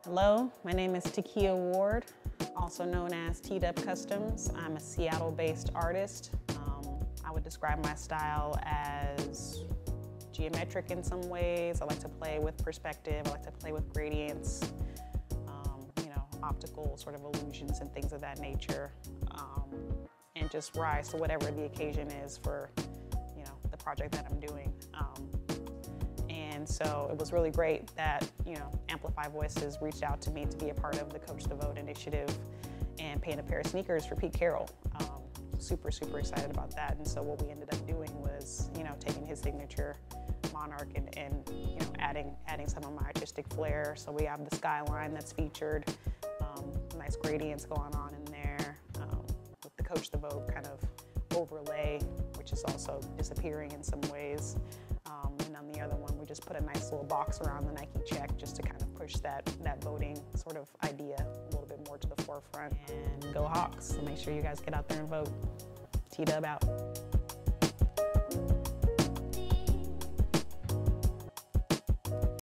Hello, my name is Takiyah Ward, also known as T-Dub Customs. I'm a Seattle-based artist. I would describe my style as geometric in some ways. I like to play with perspective. I like to play with gradients, optical sort of illusions and things of that nature, and just rise to whatever the occasion is for, the project that I'm doing. And so it was really great that, Amplify Voices reached out to me to be a part of the Coach the Vote initiative and paint a pair of sneakers for Pete Carroll. Super excited about that. And so what we ended up doing was, taking his signature monarch and adding some of my artistic flair. So we have the skyline that's featured, nice gradients going on in there, with the Coach the Vote kind of overlay, which is also disappearing in some ways. And on the other one, we just put a nice little box around the Nike check just to kind of push that voting sort of idea a little bit more to the forefront. And go Hawks. So make sure you guys get out there and vote. T-Dub out.